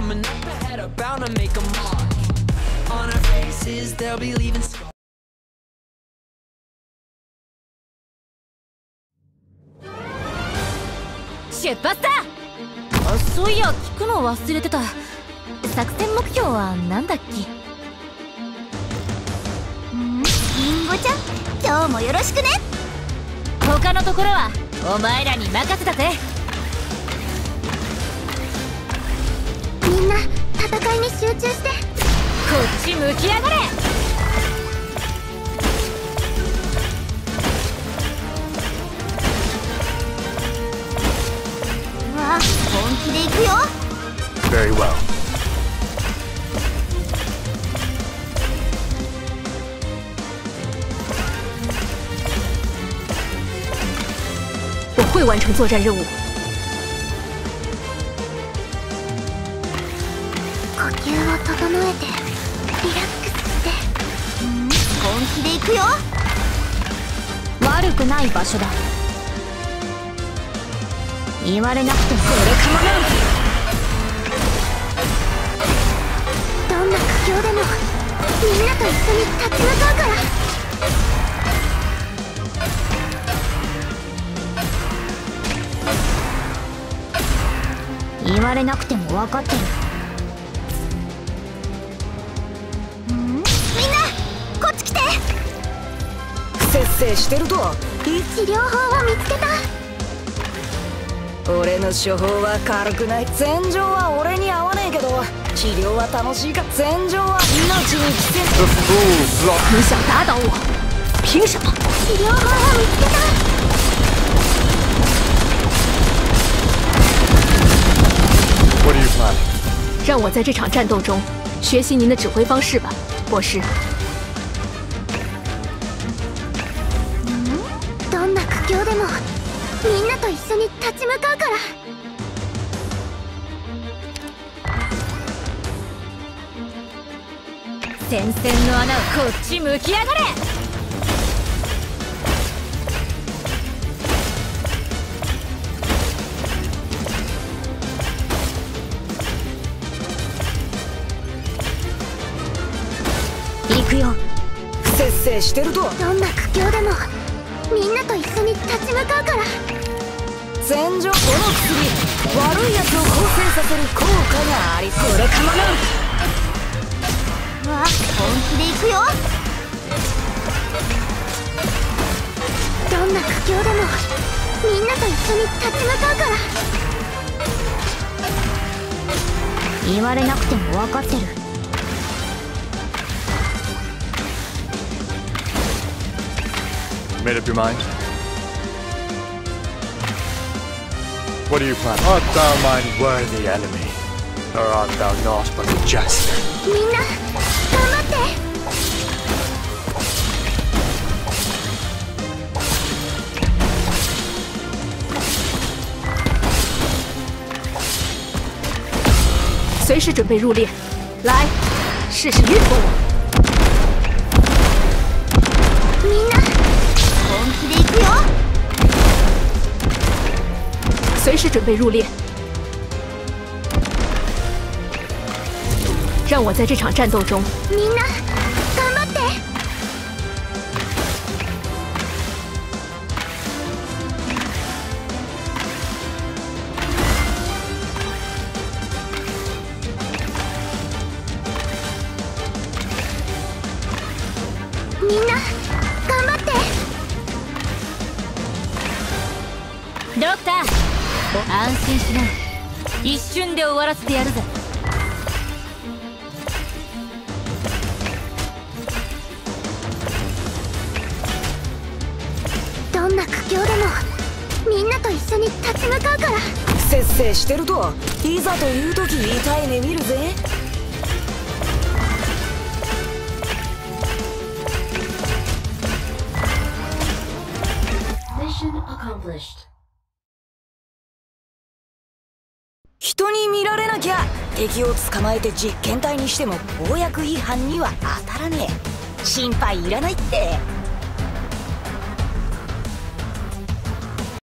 coming up ahead are bound to make a mark. On our faces, they'll be leaving scars. 出発だ。あ、そういや聞くの忘れてた。作戦目標はなんだっけ？リンゴちゃん、今日もよろしくね。他のところはお前らに任せたぜ。みんな戦いに集中して。こっち向きやがれ。うわ、本気で行くよ。 Very well. 我会完成作战任务。呼吸を整えてリラックスして。本気で行くよ。悪くない場所だ。言われなくてもこれかもな。どんな苦境でもみんなと一緒に立ち向かうから。言われなくても分かってる。みんなこっち来て。 不摂生してると。 治療法を見つけた。 俺の処方は軽くない。戦場は俺に合わねえけど治療は楽しいか。戦場は命に着せ。 你想打倒我？凭什么？治療法を見つけた。 What are you planning? 让我在这场战斗中学习您的指挥方式吧，博士。 どんな苦境でもみんなと一緒に立ち向かうから。戦線の穴をこっち向きやがれ。行くよ。 不摂生してると。 どんな苦境でもみんなと一緒に立ち向かうから。 戦場、この薬悪いやつを構成させる効果がありそう。これかもな。 わあ、本気で行くよ。どんな苦境でもみんなと一緒に立ち向かうから。言われなくても分かってる。 Made up your mind? What are you planning? Art thou mine worthy enemy, or art thou not but a jester? みんな頑張って。 随时准备入列。来，试试运过我。 みんな本気で行くよ。 随时准备入列。让我在这场战斗中。 みんな頑張って。みんな頑張って。ドクター、安心しな。一瞬で終わらせてやるぜ。どんな苦境でもみんなと一緒に立ち向かうから。 不摂生してると。いざという時痛い目見るぜ。人に見られなきゃ敵を捕まえて実験体にしても公約違反には当たらねえ。心配いらないって。